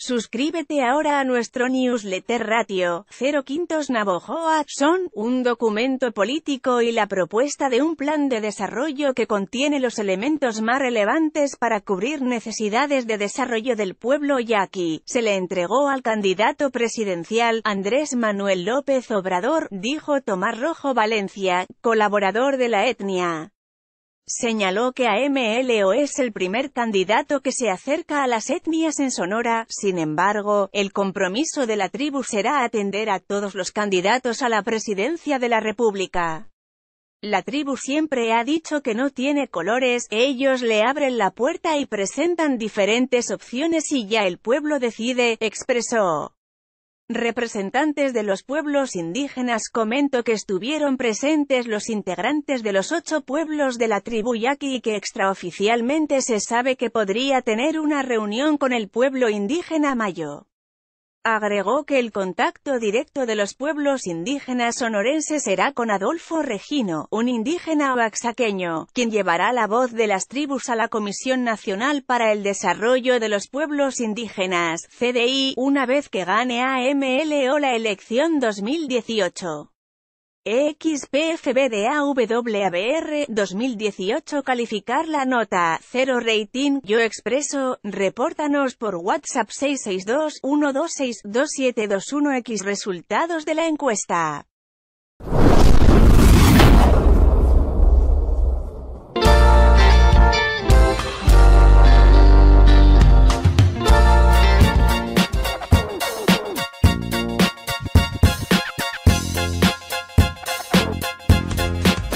Suscríbete ahora a nuestro newsletter Ratio 05 Navojoa. Son un documento político y la propuesta de un plan de desarrollo que contiene los elementos más relevantes para cubrir necesidades de desarrollo del pueblo yaqui. Se le entregó al candidato presidencial, Andrés Manuel López Obrador, dijo Tomás Rojo Valencia, colaborador de la etnia. Señaló que AMLO es el primer candidato que se acerca a las etnias en Sonora. Sin embargo, el compromiso de la tribu será atender a todos los candidatos a la presidencia de la República. La tribu siempre ha dicho que no tiene colores, ellos le abren la puerta y presentan diferentes opciones y ya el pueblo decide, expresó. Representantes de los pueblos indígenas comentó que estuvieron presentes los integrantes de los 8 pueblos de la tribu yaqui y que extraoficialmente se sabe que podría tener una reunión con el pueblo indígena mayo. Agregó que el contacto directo de los pueblos indígenas sonorenses será con Adolfo Regino, un indígena oaxaqueño, quien llevará la voz de las tribus a la Comisión Nacional para el Desarrollo de los Pueblos Indígenas, CDI, una vez que gane AMLO la elección 2018. EXPFBDAWABR 2018. Calificar la nota 0 rating. Yo expreso, repórtanos por WhatsApp 662-126-2721. Resultados de la encuesta.